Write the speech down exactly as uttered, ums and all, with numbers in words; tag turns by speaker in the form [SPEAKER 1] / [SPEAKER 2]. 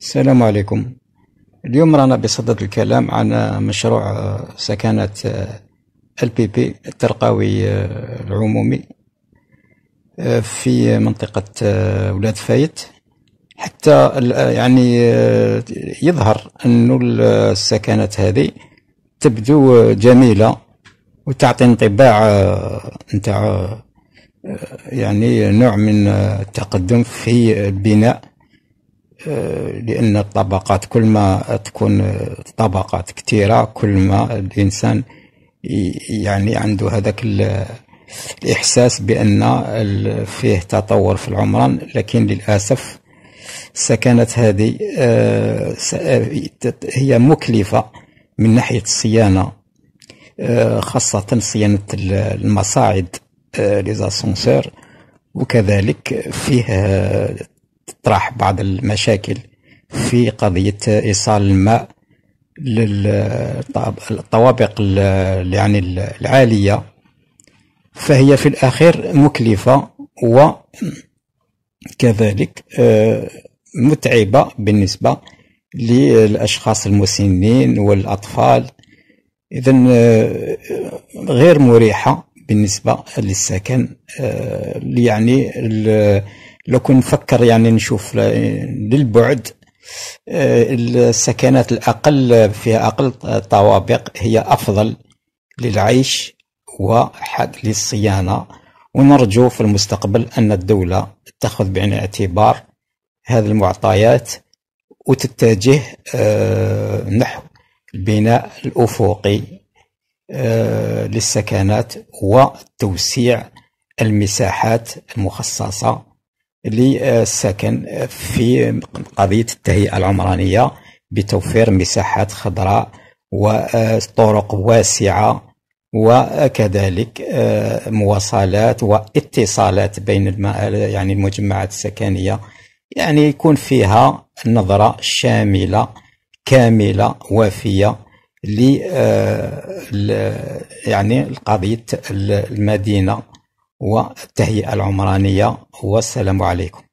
[SPEAKER 1] السلام عليكم. اليوم رانا بصدد الكلام عن مشروع سكنات البي بي الترقوي العمومي في منطقة ولاد فايت. حتى يعني يظهر أن السكنات هذه تبدو جميلة وتعطي انطباع نتاع يعني نوع من التقدم في البناء، لأن الطبقات كل ما تكون طبقات كثيرة كل ما الإنسان يعني عنده هذاك الإحساس بأن فيه تطور في العمران. لكن للأسف السكنات هذه هي مكلفة من ناحية الصيانة، خاصة صيانة المصاعد ليزاسونسور، وكذلك فيه تطرح بعض المشاكل في قضية إيصال الماء للطوابق يعني العالية، فهي في الأخير مكلفة وكذلك متعبة بالنسبة للأشخاص المسنين والأطفال. إذن غير مريحة بالنسبة للسكن. يعني لو كنت نفكر يعني نشوف للبعد، السكنات الأقل فيها أقل طوابق هي أفضل للعيش وحد للصيانة. ونرجو في المستقبل أن الدولة تأخذ بعين الاعتبار هذه المعطيات وتتجه نحو البناء الأفقي للسكنات وتوسيع المساحات المخصصة للسكن في قضية التهيئة العمرانية، بتوفير مساحات خضراء وطرق واسعة، وكذلك مواصلات واتصالات بين يعني المجمعات السكنية، يعني يكون فيها نظرة شاملة كاملة وافية ل يعني قضية المدينة والتهيئة العمرانية. والسلام عليكم.